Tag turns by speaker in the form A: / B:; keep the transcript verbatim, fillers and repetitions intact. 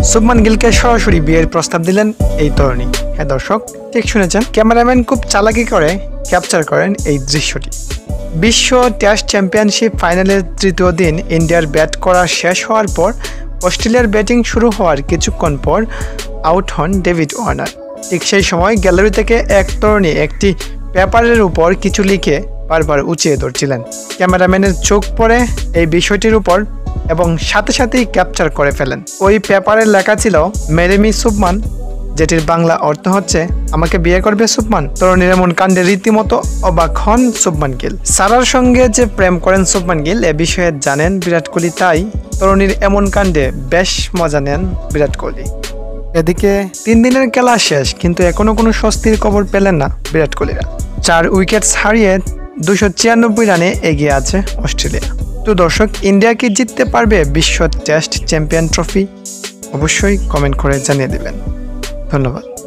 A: শুভমান গিলকে সরাসরি বিয়ের প্রস্তাব দিলেন এই তরুণী। হ্যাঁ দর্শক, ঠিক শুনেছেন, ক্যামেরাম্যান খুব চালাকি করে ক্যাপচার করেন এই দৃশ্যটি। বিশ্ব টেস্ট চ্যাম্পিয়নশিপ ফাইনালের তৃতীয় দিন ইন্ডিয়ার ব্যাট করা শেষ হওয়ার পর অস্ট্রেলিয়ার ব্যাটিং শুরু হওয়ার কিছুক্ষণ পর আউট হন ডেভিড ওয়ার্নার। ঠিক সেই সময় গ্যালারি থেকে এক তরুণী একটি পেপারের উপর কিছু লিখে বারবার উঁচিয়ে ধরছিলেন। ক্যামেরাম্যানের চোখ পড়ে এই বিষয়টির উপর এবং সাথে সাথেই ক্যাপচার করে ফেলেন। ওই পেপারের লেখা ছিল মেরে মি শুভমান, যেটির বাংলা অর্থ হচ্ছে আমাকে বিয়ে করবে শুভমান। তরুণীর এমন কাণ্ডে রীতিমতো অবাক হন শুভমান গিল। সারার সঙ্গে যে প্রেম করেন শুভমান গিল এ বিষয়ে জানেন বিরাট কোহলি, তাই তরুণীর এমন কাণ্ডে বেশ মজা নেন বিরাট কোহলি। এদিকে তিন দিনের খেলা শেষ, কিন্তু এখনো কোনো স্বস্তির খবর পেলেন না বিরাট কোহলিরা। চার উইকেট হারিয়ে দুশো ছিয়ানব্বই রানে এগিয়ে আছে অস্ট্রেলিয়া। তো দর্শক, ইন্ডিয়া কি জিততে পারবে বিশ্ব টেস্ট চ্যাম্পিয়ন ট্রফি? অবশ্যই কমেন্ট করে জানিয়ে দেবেন। ধন্যবাদ।